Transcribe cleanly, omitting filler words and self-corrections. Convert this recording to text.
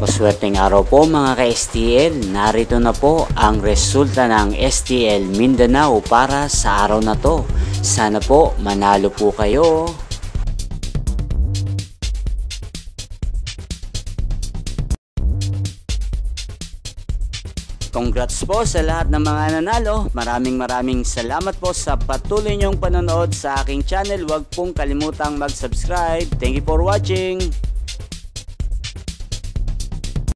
Maswerteng araw po mga ka-STL, narito na po ang resulta ng STL Mindanao para sa araw na to. Sana po manalo po kayo. Congrats po sa lahat ng mga nanalo. Maraming salamat po sa patuloy niyong panonood sa aking channel. Huwag pong kalimutang mag-subscribe. Thank you for watching.